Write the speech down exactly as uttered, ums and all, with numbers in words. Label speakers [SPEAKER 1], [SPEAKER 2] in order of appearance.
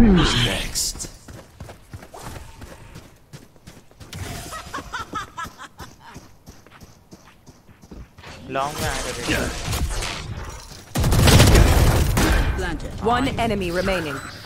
[SPEAKER 1] Who's next?
[SPEAKER 2] Long में आएगा
[SPEAKER 3] One enemy remaining.